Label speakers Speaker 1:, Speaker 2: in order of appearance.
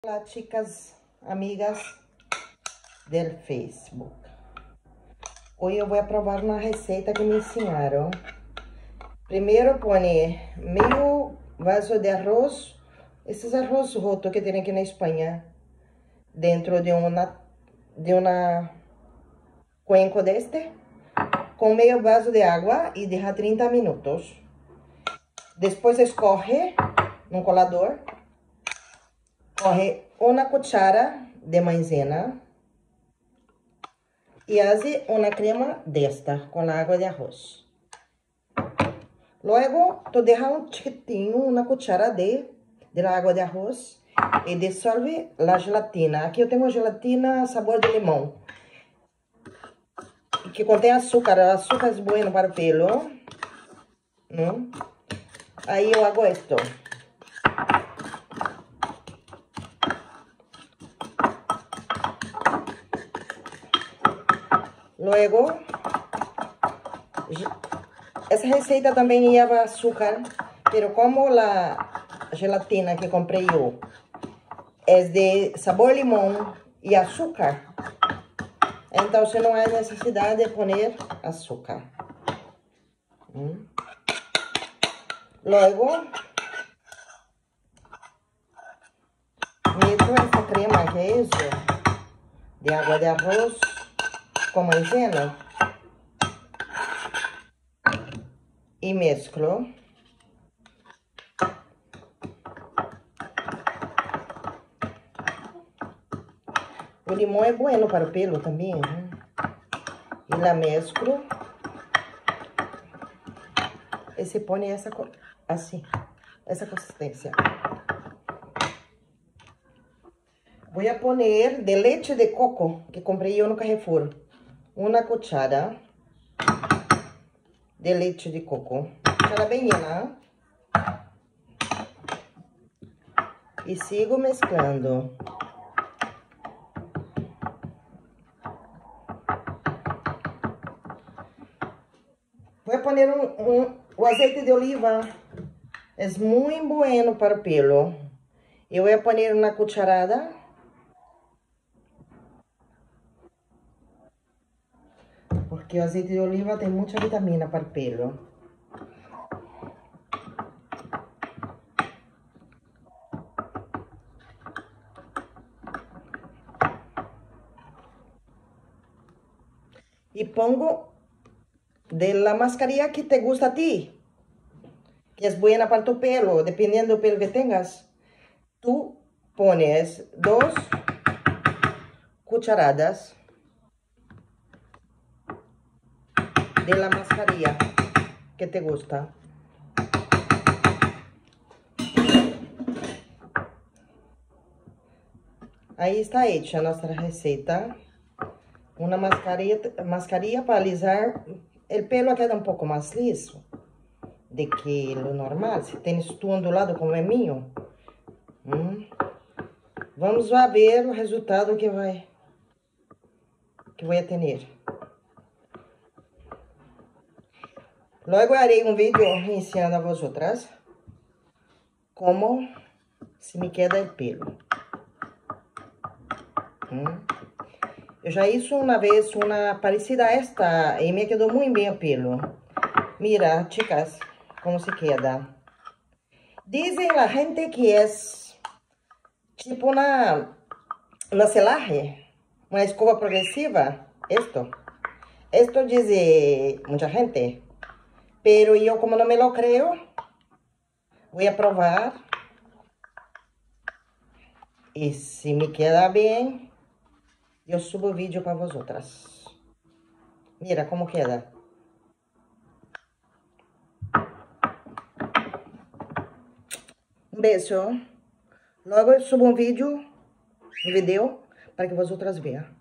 Speaker 1: Hola chicas, amigas del Facebook. Hoy eu vou provar uma receita que me ensinaram. Primeiro põe meio vaso de arroz, esses arroz roto que tem aqui na Espanha, dentro de uma cuenco deste, com meio vaso de água e deixa 30 minutos. Depois escorre num colador. Corre uma cuchara de maizena e hace uma crema desta com a água de arroz. Luego, tu deja um chiquitinho, uma cuchara de la água de arroz e dissolve a gelatina. Aqui eu tenho gelatina sabor de limão, que contém açúcar. O açúcar é bueno para o pelo. Aí eu hago esto. Luego, essa receita também lleva açúcar, pero como a gelatina que comprei eu é de sabor limão e açúcar, então você não há necessidade de pôr açúcar. Luego, meto essa crema que é isso, de água de arroz com maizena e mesclo. O limão é bueno para o pelo também, né? E la mesclo. E se põe assim, essa consistência. Vou pôr de leite de coco, que comprei eu no Carrefour. Uma cuchara de leite de coco. Cuchara bem llena. E sigo mesclando. Vou pôr o azeite de oliva. É muito bueno para o pelo. Eu vou pôr uma cucharada. Porque o azeite de oliva tem muita vitamina para o pelo. E pongo de la mascarilla que te gusta a ti, que es buena para tu pelo, dependiendo del pelo que tengas. Tú pones 2 cucharadas de la mascarilla que te gusta. Aí está hecha nossa receita. Uma mascarilla para alisar o pelo, queda um pouco mais liso do que o normal. Se tens tu ondulado como é meu. Vamos ver o resultado que vou ter. Logo harei um vídeo ensinando a vosotras como se me queda o pelo. Eu já hice uma vez uma parecida a esta e me quedou muito bem o pelo. Mira, chicas, como se queda. Dizem a gente que é tipo uma celaje, uma escova progressiva. Esto diz muita gente. Pero eu, como não me lo creo, vou provar. E se me queda bem, eu subo o vídeo para vosotras. Mira como queda. Um beijo. Logo eu subo um vídeo para que vosotras vejam.